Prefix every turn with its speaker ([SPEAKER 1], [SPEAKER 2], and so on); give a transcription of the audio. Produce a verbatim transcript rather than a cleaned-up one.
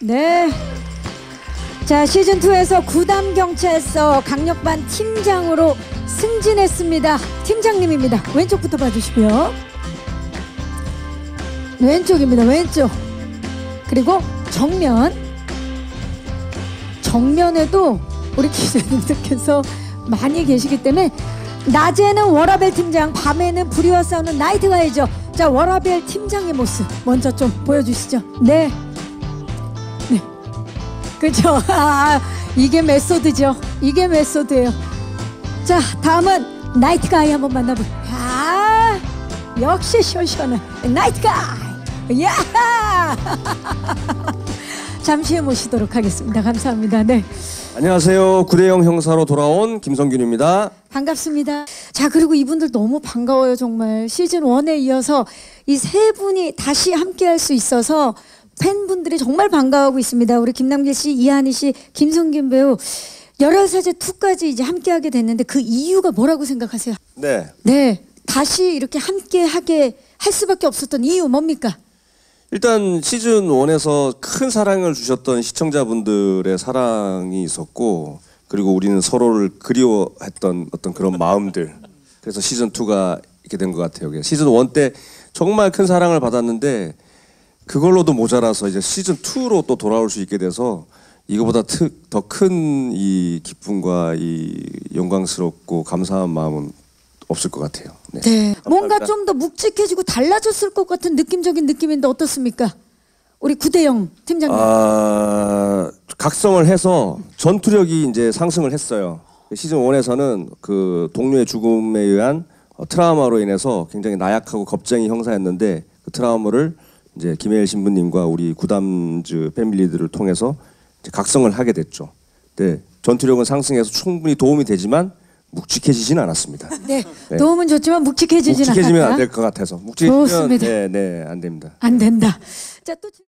[SPEAKER 1] 네. 자, 시즌이에서 구담경찰서 강력반 팀장으로 승진했습니다. 팀장님입니다. 왼쪽부터 봐주시고요. 왼쪽입니다. 왼쪽. 그리고 정면. 정면에도 우리 기자님들께서 많이 계시기 때문에 낮에는 워라벨 팀장, 밤에는 불의와 싸우는 나이트 가이죠. 자, 워라벨 팀장의 모습 먼저 좀 보여주시죠. 네. 네. 그죠? 아, 이게 메소드죠. 이게 메소드예요. 자, 다음은 나이트 가이 한번 만나볼게요. 아, 역시 시원시원한 나이트 가이. 야! 잠시 후에 모시도록 하겠습니다. 감사합니다. 네.
[SPEAKER 2] 안녕하세요. 구대영 형사로 돌아온 김성균입니다.
[SPEAKER 1] 반갑습니다. 자, 그리고 이분들 너무 반가워요. 정말 시즌 일에 이어서 이 세 분이 다시 함께할 수 있어서 팬분들이 정말 반가워하고 있습니다. 우리 김남길 씨, 이한희 씨, 김성균 배우 열혈사제 이까지 이제 함께하게 됐는데 그 이유가 뭐라고 생각하세요?
[SPEAKER 2] 네.
[SPEAKER 1] 네, 다시 이렇게 함께하게 할 수밖에 없었던 이유 뭡니까?
[SPEAKER 2] 일단 시즌 일에서 큰 사랑을 주셨던 시청자분들의 사랑이 있었고, 그리고 우리는 서로를 그리워했던 어떤 그런 마음들, 그래서 시즌 이가 있게 된 것 같아요. 시즌 일 때 정말 큰 사랑을 받았는데 그걸로도 모자라서 이제 시즌 이로 또 돌아올 수 있게 돼서 이거보다 더 큰 이 기쁨과 이 영광스럽고 감사한 마음은 없을 것 같아요. 네.
[SPEAKER 1] 네. 뭔가 좀 더 묵직해지고 달라졌을 것 같은 느낌적인 느낌인데 어떻습니까? 우리 구대영 팀장님.
[SPEAKER 2] 아, 각성을 해서 전투력이 이제 상승을 했어요. 시즌 일에서는 그 동료의 죽음에 의한 트라우마로 인해서 굉장히 나약하고 겁쟁이 형사였는데 그 트라우마를 이제 김혜일 신부님과 우리 구담즈 패밀리들을 통해서 이제 각성을 하게 됐죠. 네, 전투력은 상승해서 충분히 도움이 되지만 묵직해지지는 않았습니다.
[SPEAKER 1] 네, 네. 도움은 좋지만 묵직해지지는 않았다.
[SPEAKER 2] 묵직해지면 안 될 것 같아서. 묵직해지면
[SPEAKER 1] 좋습니다.
[SPEAKER 2] 네, 네, 안 됩니다.
[SPEAKER 1] 안 된다. 자, 또